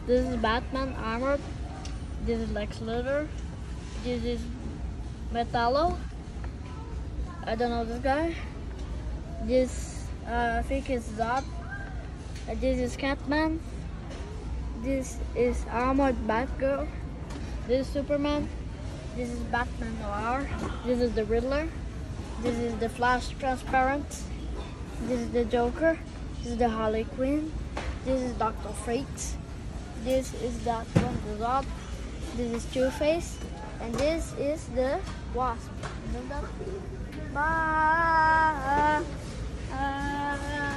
This is Batman armored. This is Lex Luthor. This is Metallo. I don't know this guy. This I think is Zod. This is Catman. This is armored Batgirl. This is Superman. This is Batman Noir. This is the Riddler. This is the Flash Transparent. This is the Joker. This is the Harley Quinn. This is Dr. Fate. This is that one, the Zod. This is Two-Face. And this is the Wasp. Bye.